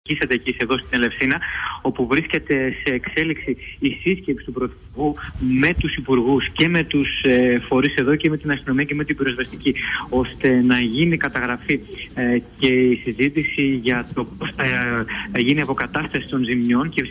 Εκεί εδώ στην Ελευσίνα, όπου βρίσκεται σε εξέλιξη η σύσκεψη του Πρωθυπουργού με τους υπουργούς και με τους φορείς εδώ και με την αστυνομία και με την πυροσβεστική, ώστε να γίνει καταγραφή και η συζήτηση για το πώς θα γίνει η αποκατάσταση των ζημιών και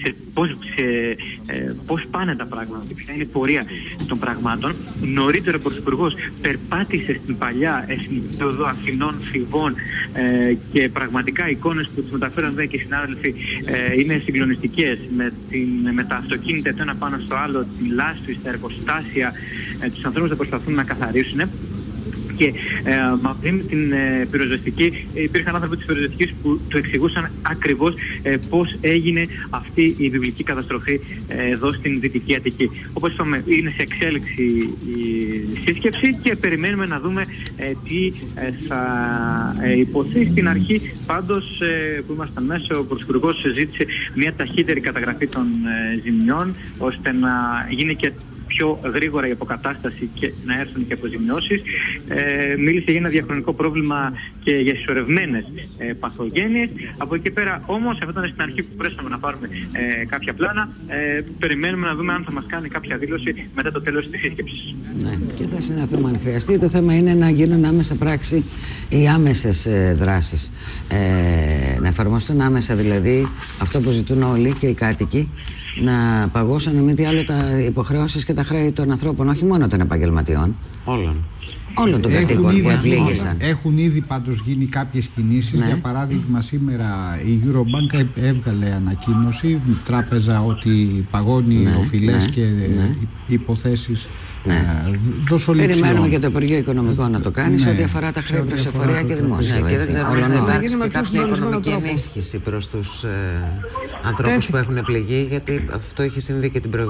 πώς πάνε τα πράγματα, ποια είναι η πορεία των πραγμάτων. Νωρίτερα ο Πρωθυπουργός περπάτησε στην παλιά εθνική οδό Αθηνών Φιβών και πραγματικά οι εικόνες που τους μεταφέραν εδώ και οι συνάδελφοι είναι συγκλονιστικές, με τα αυτοκίνητα το ένα πάνω στο άλλο, τη λάσπη, τα εργοστάσια, τους ανθρώπους να προσπαθούν να καθαρίσουν. Και μαζί με την πυροσβεστική υπήρχαν άνθρωποι της πυροσβεστικής που του εξηγούσαν ακριβώς πώς έγινε αυτή η βιβλική καταστροφή εδώ στην Δυτική Αττική. Όπως είπαμε, είναι σε εξέλιξη η σύσκεψη και περιμένουμε να δούμε τι θα υποθεί. Στην αρχή πάντως που ήμασταν μέσα, ο Πρωθυπουργός ζήτησε μια ταχύτερη καταγραφή των ζημιών, ώστε να γίνει και πιο γρήγορα η αποκατάσταση και να έρθουν και αποζημιώσεις. Μίλησε για ένα διαχρονικό πρόβλημα και για συσσωρευμένες παθογένειες. Από εκεί πέρα όμως, αυτό ήταν στην αρχή που πρέσαμε να πάρουμε κάποια πλάνα. Περιμένουμε να δούμε αν θα μας κάνει κάποια δήλωση μετά το τέλος της σύσκεψης. Ναι, και θα συναντούμε αν χρειαστεί. Το θέμα είναι να γίνουν άμεσα πράξη οι άμεσες δράσεις. Να εφαρμοστούν άμεσα δηλαδή αυτό που ζητούν όλοι και οι κάτοικοι, να παγώσουν με τι άλλο τα υποχρεώσεις και τα χρέη των ανθρώπων, όχι μόνο των επαγγελματιών. Όλων των κατοίκων που επλήγησαν. Έχουν ήδη πάντως γίνει κάποιες κινήσεις. Ναι. Για παράδειγμα, σήμερα η Eurobank έβγαλε ανακοίνωση, τράπεζα, ότι παγώνει οφειλές και υποθέσεις. Περιμένουμε και το Υπουργείο Οικονομικών να το κάνει σε ό,τι αφορά τα χρέη προς εφορία και δημόσια. Και δεν ξέρω αν θα υπάρξει και κάποια οικονομική ενίσχυση προς τους ανθρώπους που έχουν πληγεί, γιατί αυτό είχε συμβεί και την προηγούμενη.